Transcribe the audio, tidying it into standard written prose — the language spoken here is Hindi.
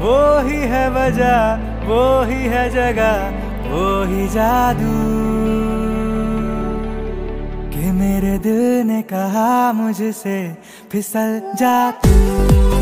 वो ही है वजह, वो ही है जगह, वो ही जादू कि मेरे दिल ने कहा मुझसे फिसल जा तू।